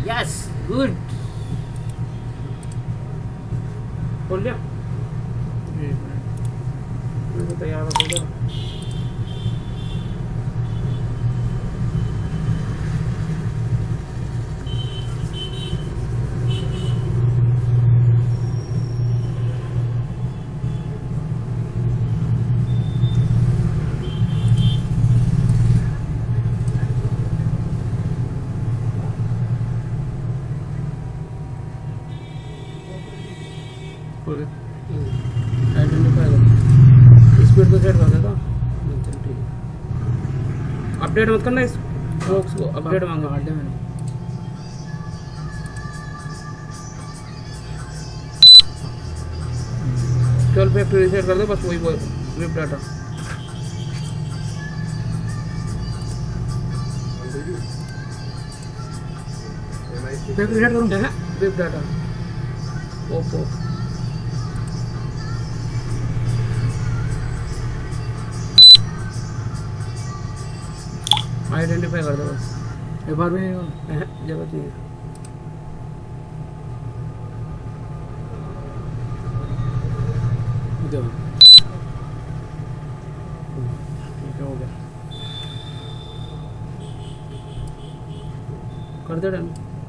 yes good खोल लिया तो तैयार हो गया स्पीड को सेट कर देता ठीक है अपडेट मत करना इस बॉक्स को अपडेट मांगा हट दे मैंने चल फैक्ट्री रीसेट कर दे बस वही वेब डाटा फैक्ट्री रीसेट करूँ वेब डाटा ओप्पो आइडेंटिफाई कर दो बस एक बार भी नहीं जरूरत नहीं है ठीक है हो गया कर दे डन